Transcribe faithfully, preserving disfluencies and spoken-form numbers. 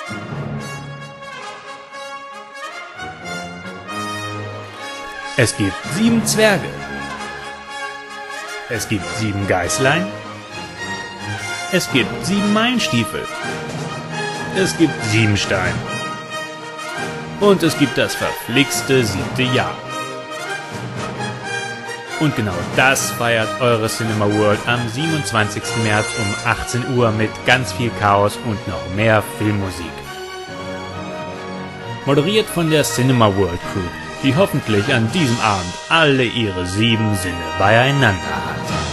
Es gibt sieben Zwerge. Es gibt sieben Geißlein. Es gibt sieben Meilenstiefel. Es gibt Siebenstein. Und es gibt das verflixte siebte Jahr. Und genau das feiert eure Cinema World am siebenundzwanzigsten März um achtzehn Uhr mit ganz viel Chaos und noch mehr Filmmusik. Moderiert von der Cinema World Crew, die hoffentlich an diesem Abend alle ihre sieben Sinne beieinander hat.